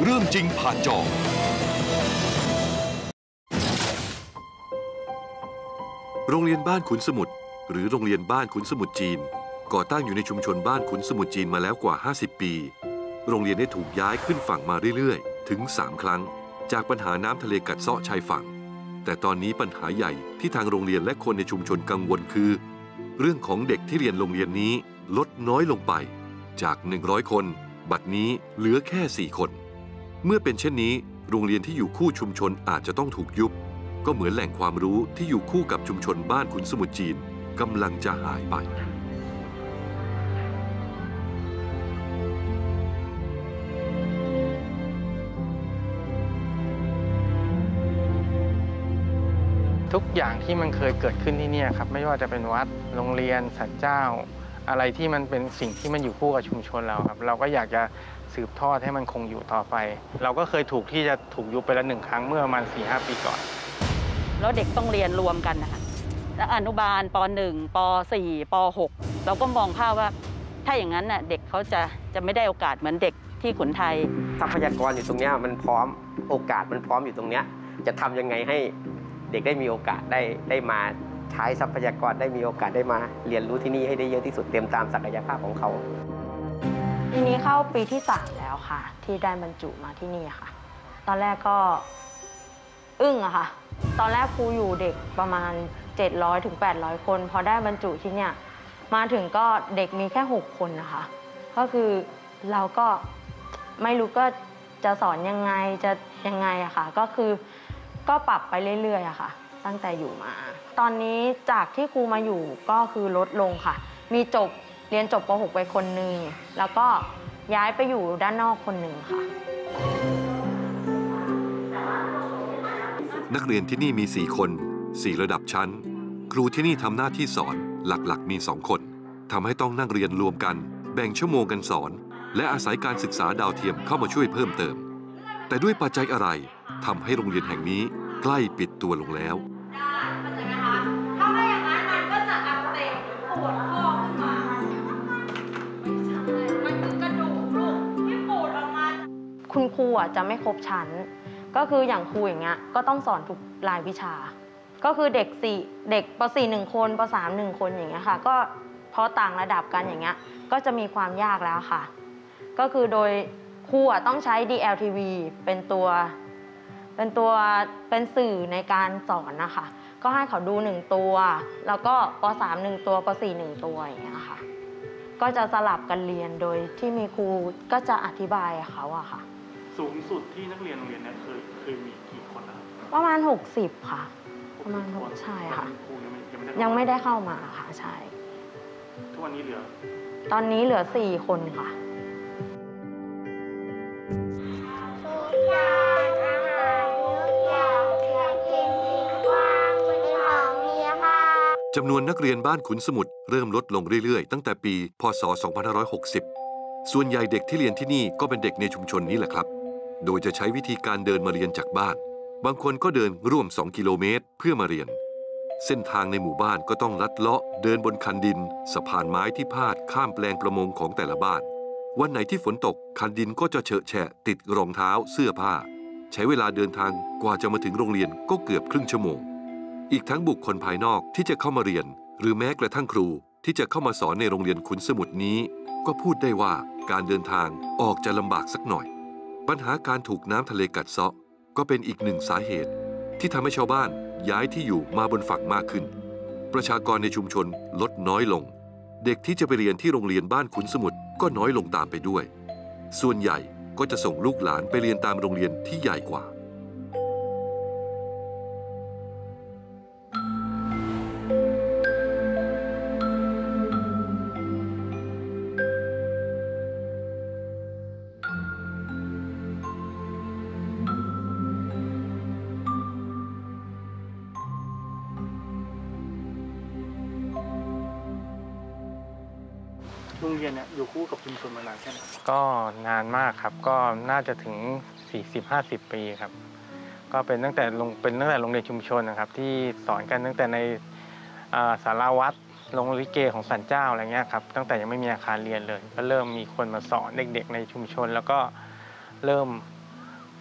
เรื่องจริงผ่านจอโรงเรียนบ้านขุนสมุทรหรือโรงเรียนบ้านขุนสมุทรจีนก่อตั้งอยู่ในชุมชนบ้านขุนสมุทรจีนมาแล้วกว่า50ปีโรงเรียนได้ถูกย้ายขึ้นฝั่งมาเรื่อยๆถึง3ครั้งจากปัญหาน้ำทะเลกัดเซาะชายฝั่งแต่ตอนนี้ปัญหาใหญ่ที่ทางโรงเรียนและคนในชุมชนกังวลคือเรื่องของเด็กที่เรียนโรงเรียนนี้ลดน้อยลงไปจาก100คนบัดนี้เหลือแค่4คนเมื่อเป็นเช่นนี้โรงเรียนที่อยู่คู่ชุมชนอาจจะต้องถูกยุบก็เหมือนแหล่งความรู้ที่อยู่คู่กับชุมชนบ้านขุนสมุทรจีนกำลังจะหายไปทุกอย่างที่มันเคยเกิดขึ้นที่นี่ครับไม่ว่าจะเป็นวัดโรงเรียนศาลเจ้าอะไรที่มันเป็นสิ่งที่มันอยู่คู่กับชุมชนเราครับเราก็อยากจะสืบทอดให้มันคงอยู่ต่อไปเราก็เคยถูกที่จะถูกยุบไปแล้ว1 ครั้งเมื่อประมาณ 4-5 ปีก่อนแล้วเด็กต้องเรียนรวมกันนะคะแล้วอนุบาลป .1 ป .4 ป .6 เราก็มองภาพว่าถ้าอย่างนั้นน่ะเด็กเขาจะไม่ได้โอกาสเหมือนเด็กที่ขุนไทยทรัพยากรอยู่ตรงนี้มันพร้อมโอกาสมันพร้อมอยู่ตรงนี้จะทำยังไงให้เด็กได้มีโอกาสได้มาใช้ทรัพยากรได้มีโอกาสได้มาเรียนรู้ที่นี่ให้ได้เยอะที่สุดเต็มตามศักยภาพของเขาทีนี้เข้าปีที่3แล้วค่ะที่ได้บรรจุมาที่นี่ค่ะตอนแรกก็อึ้งอะค่ะตอนแรกครูอยู่เด็กประมาณ700 ถึง 800 คนพอได้บรรจุที่เนี่ยมาถึงก็เด็กมีแค่6 คนนะคะก็คือเราก็ไม่รู้ก็จะสอนยังไงจะยังไงอะค่ะก็คือก็ปรับไปเรื่อยๆอะค่ะตั้งแต่อยู่มาตอนนี้จากที่ครูมาอยู่ก็คือลดลงค่ะมีเรียนจบป .6 ไปคนหนึ่งแล้วก็ย้ายไปอยู่ด้านนอกคนหนึ่งค่ะนักเรียนที่นี่มี4 คน4 ระดับชั้นครูที่นี่ทำหน้าที่สอนหลักๆมี2 คนทำให้ต้องนั่งเรียนรวมกันแบ่งชั่วโมงกันสอนและอาศัยการศึกษาดาวเทียมเข้ามาช่วยเพิ่มเติมแต่ด้วยปัจจัยอะไรทำให้โรงเรียนแห่งนี้ใกล้ปิดตัวลงแล้วถ้าไม่อย่างนั้นมันก็จะอักเสบปวดข้อขึ้นมามันคือกระดูกลูกที่ปูดออกมาคุณครูจะไม่ครบชั้นก็คืออย่างครูอย่างเงี้ยก็ต้องสอนทุกรายวิชาก็คือเด็กป .4 1 คนป .3 1 คนอย่างเงี้ยค่ะก็พอต่างระดับกันอย่างเงี้ยก็จะมีความยากแล้วค่ะก็คือโดยครูต้องใช้ DLTV เป็นสื่อในการสอนนะคะก็ให้เขาดู1 ตัวแล้วก็ป .3 1 ตัวป .4 1 ตัวอย่างเงี้ยค่ะก็จะสลับกันเรียนโดยที่มีครูก็จะอธิบายเขาอะค่ะสูงสุดที่นักเรียนโรงเรียนนี้เคยมีกี่คนนะครับประมาณ60ค่ะประมาณ6ใช่ค่ะยังไม่ได้เข้ามาค่ะใช่ทุกวันนี้ตอนนี้เหลือ4 คนค่ะจำนวนนักเรียนบ้านขุนสมุทรเริ่มลดลงเรื่อยๆตั้งแต่ปีพ.ศ. 2560ส่วนใหญ่เด็กที่เรียนที่นี่ก็เป็นเด็กในชุมชนนี้แหละครับโดยจะใช้วิธีการเดินมาเรียนจากบ้านบางคนก็เดินร่วม2 กิโลเมตรเพื่อมาเรียนเส้นทางในหมู่บ้านก็ต้องลัดเลาะเดินบนคันดินสะพานไม้ที่พาดข้ามแปลงประมงของแต่ละบ้านวันไหนที่ฝนตกคันดินก็จะเฉอะแฉะติดรองเท้าเสื้อผ้าใช้เวลาเดินทางกว่าจะมาถึงโรงเรียนก็เกือบครึ่งชั่วโมงอีกทั้งบุคคลภายนอกที่จะเข้ามาเรียนหรือแม้กระทั่งครูที่จะเข้ามาสอนในโรงเรียนขุนสมุทรนี้ก็พูดได้ว่าการเดินทางออกจะลำบากสักหน่อยปัญหาการถูกน้ำทะเลกัดเซาะก็เป็นอีกหนึ่งสาเหตุที่ทำให้ชาวบ้านย้ายที่อยู่มาบนฝั่งมากขึ้นประชากรในชุมชนลดน้อยลงเด็กที่จะไปเรียนที่โรงเรียนบ้านขุนสมุทรก็น้อยลงตามไปด้วยส่วนใหญ่ก็จะส่งลูกหลานไปเรียนตามโรงเรียนที่ใหญ่กว่าโรงเรียนเนี่ยอยู่คู่กับชุมชนมานานแค่ไหนก็นานมากครับก็น่าจะถึง 40-50 ปีครับก็เป็นตั้งแต่โรงเรียนชุมชนนะครับที่สอนกันตั้งแต่ในศาลาวัดโรงลิเกของศาลเจ้าอะไรเงี้ยครับตั้งแต่ยังไม่มีอาคารเรียนเลยก็เริ่มมีคนมาสอนเด็กๆในชุมชนแล้วก็เริ่ม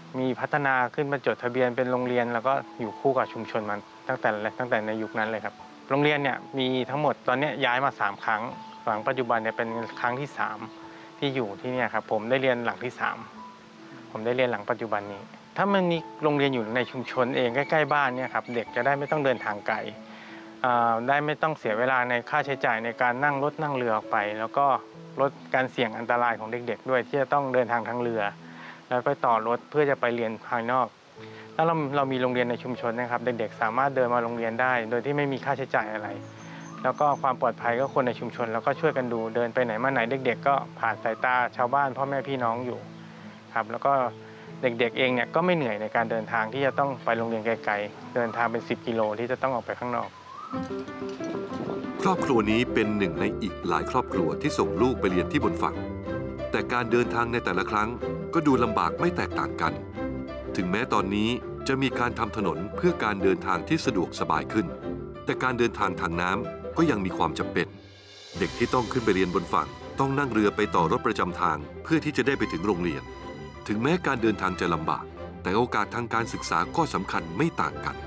มีพัฒนาขึ้นมาจดทะเบียนเป็นโรงเรียนแล้วก็อยู่คู่กับชุมชนมาตั้งแต่ในยุคนั้นเลยครับโรงเรียนเนี่ยมีทั้งหมดตอนนี้ย้ายมา3ครั้งหลังปัจจุบันเนี่ยเป็นครั้งที่3ที่อยู่ที่นี่ครับผมได้เรียนหลังที่3ผมได้เรียนหลังปัจจุบันนี้ถ้ามันมีโรงเรียนอยู่ในชุมชนเองใกล้ๆบ้านเนี่ยครับเด็กจะได้ไม่ต้องเดินทางไกลได้ไม่ต้องเสียเวลาในค่าใช้จ่ายในการนั่งรถนั่งเรือออกไปแล้วก็ลดการเสี่ยงอันตรายของเด็กๆด้วยที่จะต้องเดินทางทางเรือแล้วไปต่อรถเพื่อจะไปเรียนภายนอกถ้าเรามีโรงเรียนในชุมชนนะครับเด็กๆสามารถเดินมาโรงเรียนได้โดยที่ไม่มีค่าใช้จ่ายอะไรแล้วก็ความปลอดภัยก็คนในชุมชนแล้วก็ช่วยกันดูเดินไปไหนมาไหนเด็กๆก็ผ่านสายตาชาวบ้านพ่อแม่พี่น้องอยู่ครับแล้วก็เด็กๆเองเนี่ยก็ไม่เหนื่อยในการเดินทางที่จะต้องไปโรงเรียนไกลๆเดินทางเป็น10 กิโลที่จะต้องออกไปข้างนอกครอบครัวนี้เป็นหนึ่งในอีกหลายครอบครัวที่ส่งลูกไปเรียนที่บนฝั่งแต่การเดินทางในแต่ละครั้งก็ดูลำบากไม่แตกต่างกันถึงแม้ตอนนี้จะมีการทำถนนเพื่อการเดินทางที่สะดวกสบายขึ้นแต่การเดินทางทางน้ำก็ยังมีความจำเป็นเด็กที่ต้องขึ้นไปเรียนบนฝั่งต้องนั่งเรือไปต่อรถประจำทางเพื่อที่จะได้ไปถึงโรงเรียนถึงแม้การเดินทางจะลำบากแต่โอกาสทางการศึกษาก็สำคัญไม่ต่างกัน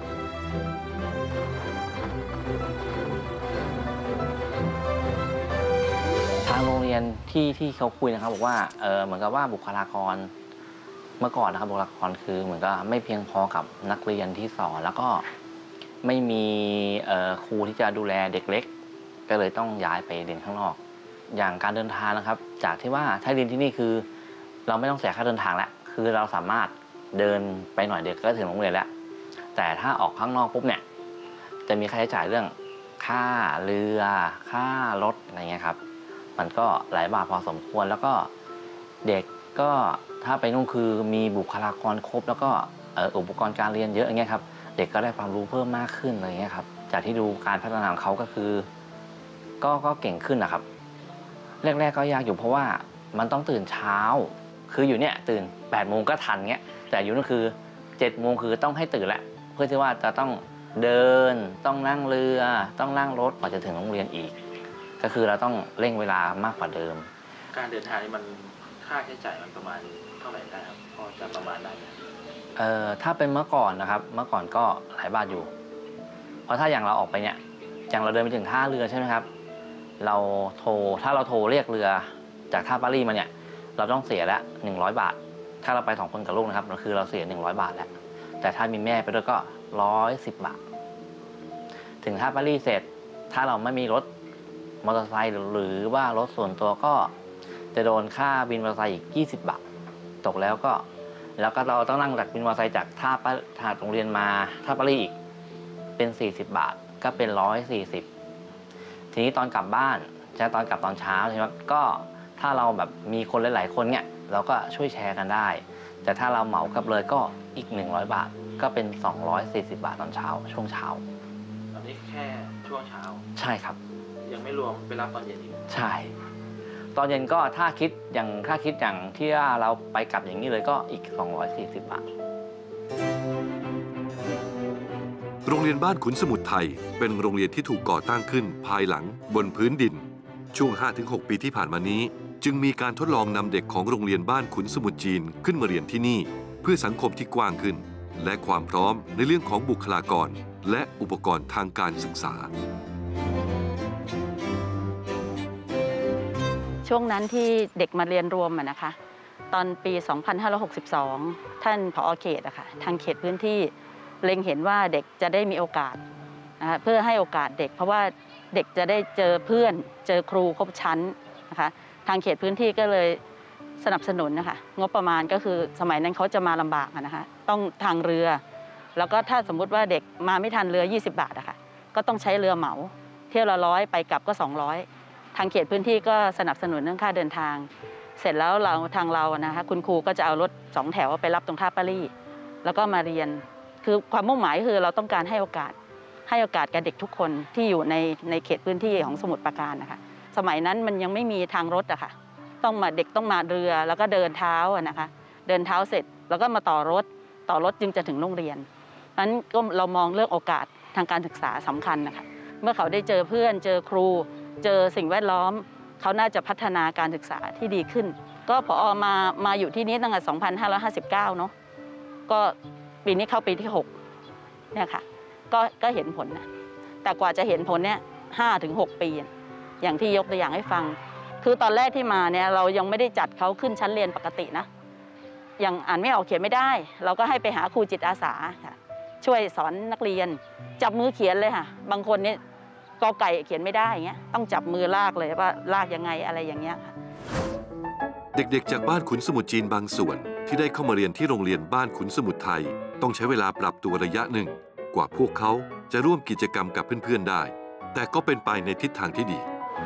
ทางโรงเรียนที่เขาคุยนะครับบอกว่าเหมือนกับว่าบุคลากรเมื่อก่อนนะครับบุคลากรคือเหมือนกับไม่เพียงพอกับนักเรียนที่สอนแล้วก็ไม่มีครูที่จะดูแลเด็กเล็กก็เลยต้องย้ายไปเรียนข้างนอกอย่างการเดินทางนะครับจากที่ว่าถ้าเรียนที่นี่คือเราไม่ต้องเสียค่าเดินทางแล้วคือเราสามารถเดินไปหน่อยเดียวก็ถึงโรงเรียนแล้วแต่ถ้าออกข้างนอกปุ๊บเนี่ยจะมีค่าใช้จ่ายเรื่องค่าเรือค่ารถอะไรเงี้ยครับมันก็หลายบาทพอสมควรแล้วก็เด็กก็ถ้าไปนู่นคือมีบุคลากรครบแล้วก็อุปกรณ์การเรียนเยอะอย่างเงี้ยครับเด็กก็ได้ความรู้เพิ่มมากขึ้นอะไรเงี้ยครับจากที่ดูการพัฒนาของเขาก็คือก็เก่งขึ้นนะครับแรกๆก็ยากอยู่เพราะว่ามันต้องตื่นเช้าคืออยู่เนี่ยตื่น8 โมงก็ทันเงี้ยแต่อยู่นั่นคือ7 โมงคือต้องให้ตื่นแล้วเพื่อที่ว่าจะต้องเดินต้องนั่งเรือต้องนั่งรถกว่าจะถึงโรงเรียนอีกก็คือเราต้องเร่งเวลามากกว่าเดิมการเดินทางนี่มันค่าใช้จ่ายมันประมาณเท่าไหร่ได้ครับพอจะประมาณได้ไหมถ้าเป็นเมื่อก่อนนะครับเมื่อก่อนก็หลายบาทอยู่เพราะถ้าอย่างเราออกไปเนี่ยอย่างเราเดินไปถึงท่าเรือใช่ไหมครับถ้าเราโทรเรียกเรือจากท่าปารีสมาเนี่ยเราต้องเสียละ100 บาทถ้าเราไป2 คนกับลูกนะครับคือเราเสีย100 บาทแล้วแต่ถ้ามีแม่ไปด้วยก็110 บาทถึงท่าปารีสเสร็จถ้าเราไม่มีรถมอเตอร์ไซค์หรือว่ารถส่วนตัวก็จะโดนค่าบินมอเตอร์ไซค์อีก20 บาทตกแล้วก็เราต้องนั่งจากบินมอเตอร์ไซค์จากท่าโรงเรียนมาท่าปารีสอีกเป็น40 บาทก็เป็น140ทีนี้ตอนกลับบ้านใช่ตอนกลับตอนเช้าใช่ไหมก็ถ้าเราแบบมีคนหลายๆคนเนี่ยเราก็ช่วยแชร์กันได้แต่ถ้าเราเหมากลับเลยก็อีก100 บาทก็เป็น240 บาทตอนเช้าช่วงเช้าอันนี้แค่ช่วงเช้าใช่ครับยังไม่รวมไปรับตอนเย็นอีกใช่ตอนเย็นก็ถ้าคิดอย่างที่เราไปกลับอย่างนี้เลยก็อีก240 บาทโรงเรียนบ้านขุนสมุทรไทยเป็นโรงเรียนที่ถูกก่อตั้งขึ้นภายหลังบนพื้นดินช่วง 5-6 ปีที่ผ่านมานี้จึงมีการทดลองนำเด็กของโรงเรียนบ้านขุนสมุทรจีนขึ้นมาเรียนที่นี่เพื่อสังคมที่กว้างขึ้นและความพร้อมในเรื่องของบุคลากรและอุปกรณ์ทางการศึกษาช่วงนั้นที่เด็กมาเรียนรวมนะคะตอนปี 2562 ท่านผอ.เขตอะค่ะทางเขตพื้นที่เล็งเห็นว่าเด็กจะได้มีโอกาสนะคะเพื่อให้โอกาสเด็กเพราะว่าเด็กจะได้เจอเพื่อนเจอครูครบชั้นนะคะทางเขตพื้นที่ก็เลยสนับสนุนนะคะงบประมาณก็คือสมัยนั้นเขาจะมาลำบากนะคะต้องทางเรือแล้วก็ถ้าสมมุติว่าเด็กมาไม่ทันเรือ20 บาทอะค่ะก็ต้องใช้เรือเหมาเที่ยวละ100ไปกลับก็200ทางเขตพื้นที่ก็สนับสนุนเรื่องค่าเดินทางเสร็จแล้วทางเรานะคะคุณครูก็จะเอารถ2 แถวไปรับตรงท่าปารีสแล้วก็มาเรียนคือความมุ่งหมายคือเราต้องการให้โอกาสกับเด็กทุกคนที่อยู่ในเขตพื้นที่ของสมุทรปราการนะคะสมัยนั้นมันยังไม่มีทางรถอะค่ะเด็กต้องมาเรือแล้วก็เดินเท้านะคะเดินเท้าเสร็จแล้วก็มาต่อรถจึงจะถึงโรงเรียนนั้นก็เรามองเรื่องโอกาสทางการศึกษาสำคัญนะคะเมื่อเขาได้เจอเพื่อนเจอครูเจอสิ่งแวดล้อมเขาน่าจะพัฒนาการศึกษาที่ดีขึ้นก็ผอ.มาอยู่ที่นี้ตั้งแต่ 2559 เนาะก็ปีนี้เข้าปีที่6เนี่ยค่ะก็เห็นผลนะแต่กว่าจะเห็นผลเนี่ย5-6 ปีอย่างที่ยกตัวอย่างให้ฟังคือตอนแรกที่มาเนี่ยเรายังไม่ได้จัดเขาขึ้นชั้นเรียนปกตินะยังอ่านไม่ออกเขียนไม่ได้เราก็ให้ไปหาครูจิตอาสาค่ะช่วยสอนนักเรียนจับมือเขียนเลยค่ะบางคนนี่กอไก่เขียนไม่ได้อย่างเงี้ยต้องจับมือลากเลยว่าลากยังไงอะไรอย่างเงี้ยค่ะเด็กๆจากบ้านขุนสมุทรจีนบางส่วนที่ได้เข้ามาเรียนที่โรงเรียนบ้านขุนสมุทรไทยต้องใช้เวลาปรับตัวระยะหนึ่งกว่าพวกเขาจะร่วมกิจกรรมกับเพื่อนๆได้แต่ก็เป็นไปในทิศทางที่ดี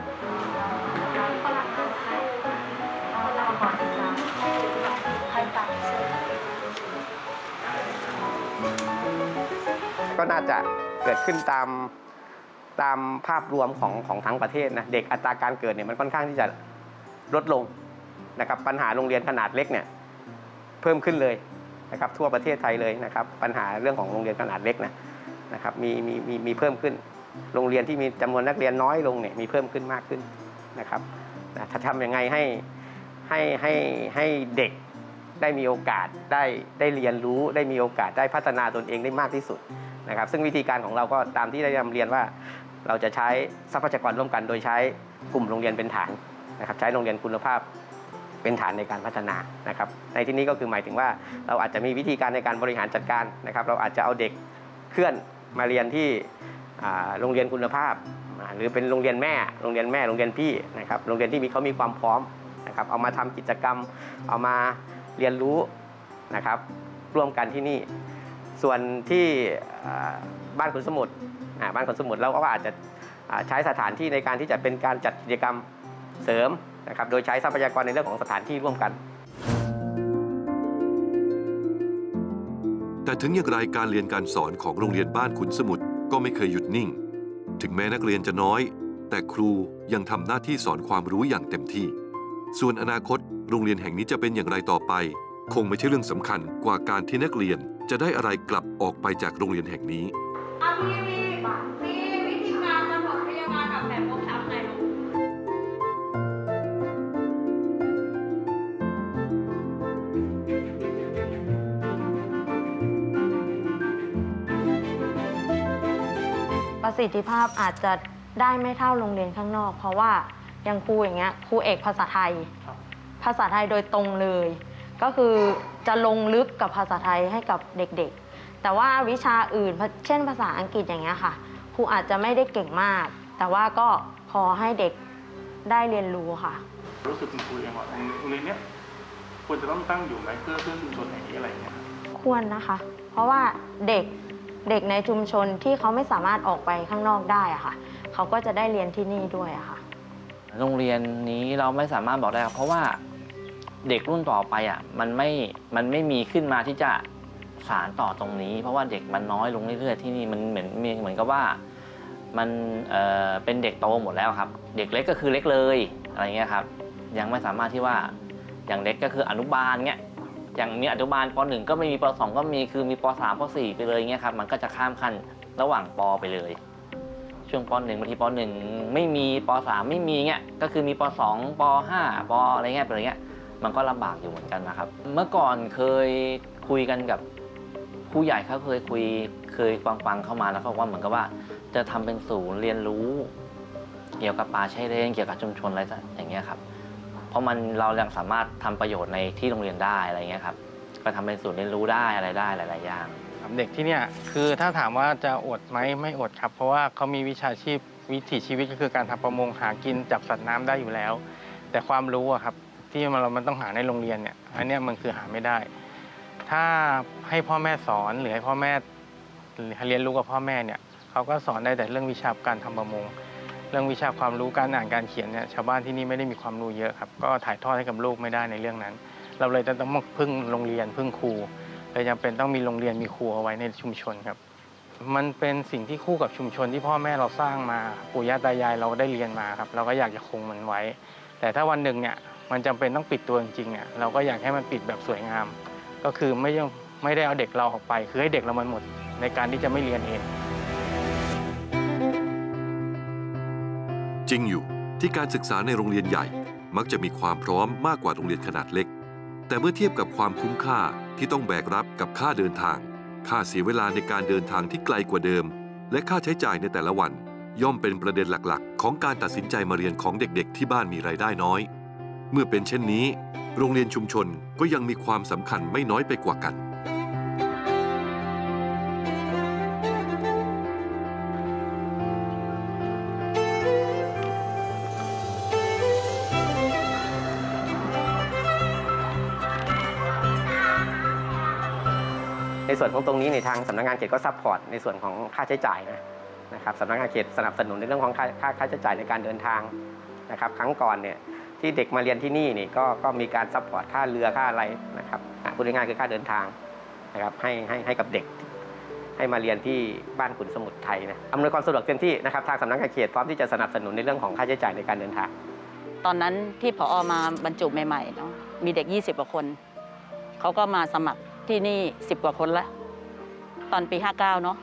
ก็น่าจะเกิดขึ้นตามภาพรวมของทั้งประเทศนะเด็กอัตราการเกิดเนี่ยมันค่อนข้างที่จะลดลงนะครับปัญหาโรงเรียนขนาดเล็กเนี่ยเพิ่มขึ้นเลยนะครับทั่วประเทศไทยเลยนะครับปัญหาเรื่องของโรงเรียนขนาดเล็กนะครับมีเพิ่มขึ้นโรงเรียนที่มีจำนวนนักเรียนน้อยลงเนี่ยมีเพิ่มขึ้นมากขึ้นนะครับถ้าทำยังไงให้เด็กได้มีโอกาสได้เรียนรู้ได้มีโอกาสได้พัฒนาตนเองได้มากที่สุดนะครับซึ่งวิธีการของเราก็ตามที่ได้นำเรียนว่าเราจะใช้ทรัพยากรร่วมกันโดยใช้กลุ่มโรงเรียนเป็นฐานนะครับใช้โรงเรียนคุณภาพเป็นฐานในการพัฒนานะครับในที่นี้ก็คือหมายถึงว่าเราอาจจะมีวิธีการในการบริหารจัดการนะครับเราอาจจะเอาเด็กเคลื่อนมาเรียนที่โรงเรียนคุณภาพหรือเป็นโรงเรียนแม่โรงเรียนพี่นะครับโรงเรียนที่เขามีความพร้อมนะครับเอามาทำกิจกรรมเอามาเรียนรู้นะครับร่วมกันที่นี่ส่วนที่บ้านขุนสมุทรเราก็อาจจะใช้สถานที่ในการที่จะเป็นการจัดกิจกรรมเสริมนะครับโดยใช้ทรัพยากรในเรื่องของสถานที่ร่วมกันแต่ถึงอย่างไรการเรียนการสอนของโรงเรียนบ้านขุนสมุทรก็ไม่เคยหยุดนิ่งถึงแม้นักเรียนจะน้อยแต่ครูยังทำหน้าที่สอนความรู้อย่างเต็มที่ส่วนอนาคตโรงเรียนแห่งนี้จะเป็นอย่างไรต่อไปคงไม่ใช่เรื่องสำคัญกว่าการที่นักเรียนจะได้อะไรกลับออกไปจากโรงเรียนแห่งนี้มีวิธีการกำหนดพยาบาลแบบฟกช้ำไงลูกประสิทธิภาพอาจจะได้ไม่เท่าโรงเรียนข้างนอกเพราะว่าอย่างครูอย่างเงี้ยครูเอกภาษาไทยโดยตรงเลยก็คือจะลงลึกกับภาษาไทยให้กับเด็กๆแต่ว่าวิชาอื่นเช่นภาษาอังกฤษอย่างเงี้ยค่ะครูอาจจะไม่ได้เก่งมากแต่ว่าก็พอให้เด็กได้เรียนรู้ค่ะรู้สึกคุณครูเองว่าโรงเรียนเนี้ยควรจะต้องตั้งอยู่ไหมเพื่อชุมชนแห่งนี้อะไรเงี้ยควรนะคะเพราะว่าเด็กในชุมชนที่เขาไม่สามารถออกไปข้างนอกได้อะค่ะเขาก็จะได้เรียนที่นี่ด้วยอะค่ะโรงเรียนนี้เราไม่สามารถบอกได้เพราะว่าเด็กรุ่นต่อไปอ่ะมันไม่มีขึ้นมาที่จะสานต่อตรงนี้เพราะว่าเด็กมันน้อยลงเรื่อยๆที่นี่มันเหมือนกับว่ามันเป็นเด็กโตหมดแล้วครับเด็กเล็กก็คือเล็กเลยอะไรเงี้ยครับยังไม่สามารถที่ว่าอย่างเล็กก็คืออนุบาลเงี้ยอย่างมีอนุบาลป .1 ก็ไม่มีป .2 ก็มีคือมีป .3 ป .4 ไปเลยเงี้ยครับมันก็จะข้ามขั้นระหว่างปไปเลยช่วงป .1 บางทีป .1 ไม่มีป .3 ไม่มีเงี้ยก็คือมีป .2 ป .5 ปอะไรเงี้ยไปเลยเงี้ยมันก็ลำบากอยู่เหมือนกันนะครับเมื่อก่อนเคยคุยกันกับผู้ใหญ่เขาเคยฟังเข้ามาแล้วเขาบอกว่าเหมือนกับว่าจะทำเป็นศูนย์เรียนรู้เกี่ยวกับป่าชายเลนเกี่ยวกับชุมชนอะไรอย่างเงี้ยครับเพราะเรายังสามารถทำประโยชน์ในที่โรงเรียนได้อะไรเงี้ยครับก็ทำเป็นศูนย์เรียนรู้ได้อะไรได้หลายๆอย่างเด็กที่เนี่ยคือถ้าถามว่าจะอดไหมไม่อดครับเพราะว่าเขามีวิชาชีพวิถีชีวิตก็คือการทำประมงหากินจับสัตว์น้ำได้อยู่แล้วแต่ความรู้อะครับที่มันต้องหาในโรงเรียนเนี่ยอันนี้มันคือหาไม่ได้ถ้าให้พ่อแม่สอนหรือให้พ่อแม่เรียนรู้กับพ่อแม่เนี่ยเขาก็สอนได้แต่เรื่องวิชาการทำประมงเรื่องวิชาความรู้การอ่านการเขียนเนี่ยชาวบ้านที่นี่ไม่ได้มีความรู้เยอะครับก็ถ่ายทอดให้กับลูกไม่ได้ในเรื่องนั้นเราเลยจะต้องพึ่งโรงเรียนพึ่งครูเลยจำเป็นต้องมีโรงเรียนมีครูเอาไว้ในชุมชนครับมันเป็นสิ่งที่คู่กับชุมชนที่พ่อแม่เราสร้างมาปู่ย่าตายายเราได้เรียนมาครับเราก็อยากจะคงมันไว้แต่ถ้าวันหนึ่งเนี่ยมันจำเป็นต้องปิดตัวจริงๆเนี่ยเราก็อยากให้มันปิดแบบสวยงามก็คือไม่ได้เอาเด็กเราออกไปคือให้เด็กเรามันหมดในการที่จะไม่เรียนเองจริงอยู่ที่การศึกษาในโรงเรียนใหญ่มักจะมีความพร้อมมากกว่าโรงเรียนขนาดเล็กแต่แต่เมื่อเทียบกับความคุ้มค่าที่ต้องแบกรับกับค่าเดินทางค่าเสียเวลาในการเดินทางที่ไกลกว่าเดิมและค่าใช้จ่ายในแต่ละวันย่อมเป็นประเด็นหลักๆของการตัดสินใจมาเรียนของเด็กๆที่บ้านมีรายได้น้อยเมื่อเป็นเช่นนี้โรงเรียนชุมชนก็ยังมีความสำคัญไม่น้อยไปกว่ากันในส่วนของตรงนี้ในทางสำนักงานเขตก็ซัพพอร์ตในส่วนของค่าใช้จ่ายนะครับสำนักงานเขตสนับสนุนในเรื่องของค่าใช้จ่ายในการเดินทางนะครับครั้งก่อนเนี่ยที่เด็กมาเรียนที่นี่ก็มีการซัพพอร์ตค่าเรือค่าอะไรนะครับพูดง่ายๆคือค่าเดินทางนะครับให้กับเด็กให้มาเรียนที่บ้านขุนสมุทรไทยนะอำนวยความสะดวกเต็มที่นะครับทางสำนักงานเขตพร้อมที่จะสนับสนุนในเรื่องของค่าใช้จ่ายในการเดินทางตอนนั้นที่ผอ.มาบรรจุใหม่ๆเนาะมีเด็ก20กว่าคนเขาก็มาสมัครที่นี่10กว่าคนละตอนปี59เนาะ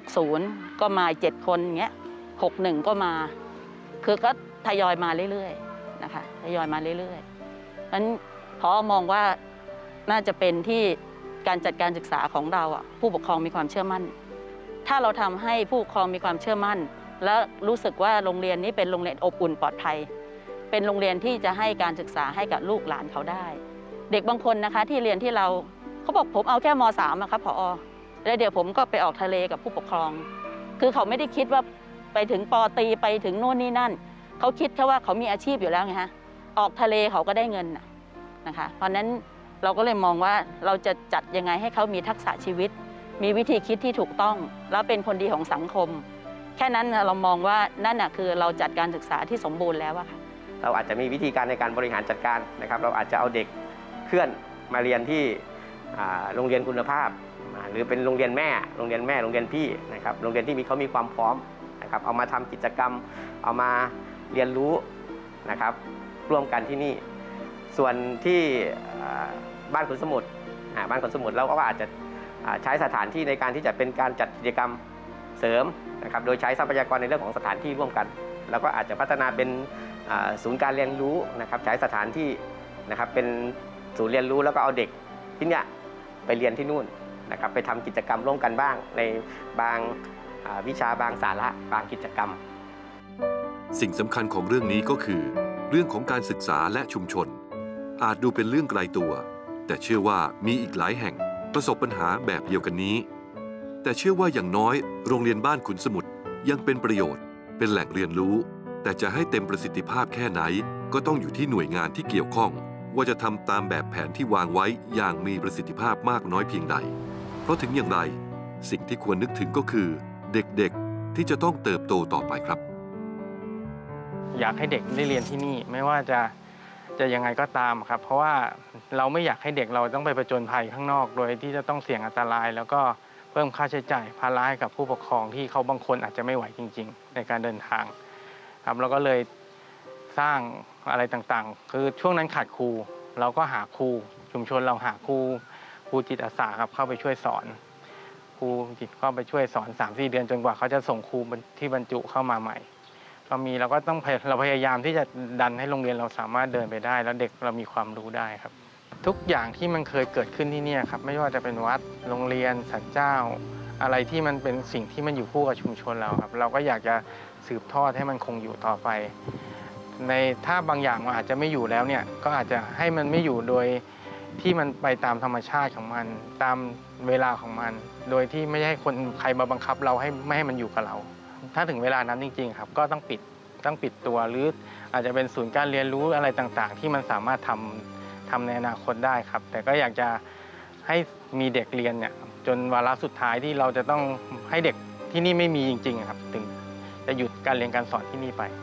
60ก็มา7คนอย่างเงี้ย61ก็มาคือก็ทยอยมาเรื่อยๆนะคะทยอยมาเรื่อยๆนั้นผอ.มองว่าน่าจะเป็นที่การจัดการศึกษาของเราอ่ะผู้ปกครองมีความเชื่อมั่นถ้าเราทำให้ผู้ปกครองมีความเชื่อมั่นและรู้สึกว่าโรงเรียนนี้เป็นโรงเรียนอบอุ่นปลอดภัยเป็นโรงเรียนที่จะให้การศึกษาให้กับลูกหลานเขาได้เด็กบางคนนะคะที่เรียนที่เราเขาบอกผมเอาแค่ม.3อะครับผอ.แล้วเดี๋ยวผมก็ไปออกทะเลกับผู้ปกครองคือเขาไม่ได้คิดว่าไปถึงป.ตรีไปถึงโน่นนี่นั่นเขาคิดแค่ว่าเขามีอาชีพอยู่แล้วไงฮะออกทะเลเขาก็ได้เงินนะคะเพราะนั้นเราก็เลยมองว่าเราจะจัดยังไงให้เขามีทักษะชีวิตมีวิธีคิดที่ถูกต้องแล้วเป็นคนดีของสังคมแค่นั้นเรามองว่านั่นน่ะคือเราจัดการศึกษาที่สมบูรณ์แล้วอะค่ะเราอาจจะมีวิธีการในการบริหารจัดการนะครับเราอาจจะเอาเด็กเคลื่อนมาเรียนที่โรงเรียนคุณภาพหรือเป็นโรงเรียนแม่โรงเรียนพี่นะครับโรงเรียนที่เขามีความพร้อมนะครับเอามาทำกิจกรรมเอามาเรียนรู้นะครับร่วมกันที่นี่ส่วนที่บ้านขุนสมุทรเราก็อาจจะใช้สถานที่ในการที่จะเป็นการจัดกิจกรรมเสริมนะครับโดยใช้ทรัพยากรในเรื่องของสถานที่ร่วมกันแล้วก็อาจจะพัฒนาเป็นศูนย์การเรียนรู้นะครับใช้สถานที่นะครับเป็นศูนย์เรียนรู้แล้วก็เอาเด็กที่เนี่ยไปเรียนที่นู่นนะครับไปทำกิจกรรมร่วมกันบ้างในบางวิชาบางสาระบางกิจกรรมสิ่งสำคัญของเรื่องนี้ก็คือเรื่องของการศึกษาและชุมชนอาจดูเป็นเรื่องไกลตัวแต่เชื่อว่ามีอีกหลายแห่งประสบปัญหาแบบเดียวกันนี้แต่เชื่อว่าอย่างน้อยโรงเรียนบ้านขุนสมุทรยังเป็นประโยชน์เป็นแหล่งเรียนรู้แต่จะให้เต็มประสิทธิภาพแค่ไหนก็ต้องอยู่ที่หน่วยงานที่เกี่ยวข้องว่าจะทำตามแบบแผนที่วางไว้อย่างมีประสิทธิภาพมากน้อยเพียงใดเพราะถึงอย่างไรสิ่งที่ควรนึกถึงก็คือเด็กๆที่จะต้องเติบโตต่อไปครับอยากให้เด็กได้เรียนที่นี่ไม่ว่าจะยังไงก็ตามครับเพราะว่าเราไม่อยากให้เด็กเราต้องไปผจญภัยข้างนอกโดยที่จะต้องเสี่ยงอันตรายแล้วก็เพิ่มค่าใช้จ่ายภาระให้กับผู้ปกครองที่เขาบางคนอาจจะไม่ไหวจริงๆในการเดินทางครับเราก็เลยสร้างอะไรต่างๆคือช่วงนั้นขาดครูเราก็หาครูชุมชนเราหาครูจิตอาสาครับเข้าไปช่วยสอนครูจิตเข้าไปช่วยสอน 3-4 เดือนจนกว่าเขาจะส่งครูที่บรรจุเข้ามาใหม่เราก็ต้องเราพยายามที่จะดันให้โรงเรียนเราสามารถเดินไปได้แล้วเด็กเรามีความรู้ได้ครับทุกอย่างที่มันเคยเกิดขึ้นที่นี่ครับไม่ว่าจะเป็นวัดโรงเรียนศาลเจ้าอะไรที่มันเป็นสิ่งที่มันอยู่คู่กับชุมชนเราครับเราก็อยากจะสืบทอดให้มันคงอยู่ต่อไปในถ้าบางอย่างมันอาจจะไม่อยู่แล้วเนี่ยก็อาจจะให้มันไม่อยู่โดยที่มันไปตามธรรมชาติของมันตามเวลาของมันโดยที่ไม่ให้คนใครมาบังคับเราไม่ให้มันอยู่กับเราถ้าถึงเวลานั้นจริงๆครับก็ต้องปิดตัวหรืออาจจะเป็นศูนย์การเรียนรู้อะไรต่างๆที่มันสามารถทำในอนาคตได้ครับแต่ก็อยากจะให้มีเด็กเรียนเนี่ยจนวาระสุดท้ายที่เราจะต้องให้เด็กที่นี่ไม่มีจริงๆครับถึงจะหยุดการเรียนการสอนที่นี่ไป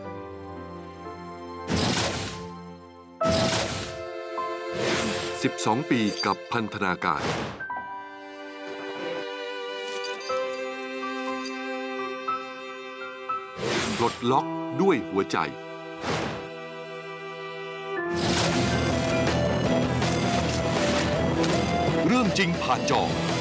12 ปีกับพันธนาการปลดล็อกด้วยหัวใจเรื่องจริงผ่านจอ